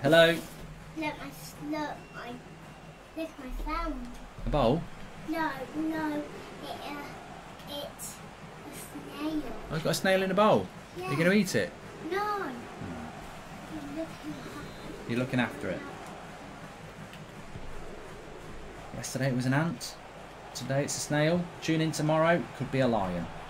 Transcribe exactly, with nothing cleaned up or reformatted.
Hello. Look, I, look, I, look, I found. A bowl? No, no, it, uh, it's a snail. I've got a snail in a bowl. Yeah. Are you going to eat it? No. I'm looking at You're looking after it. Yesterday it was an ant. Today it's a snail. Tune in tomorrow. Could be a lion.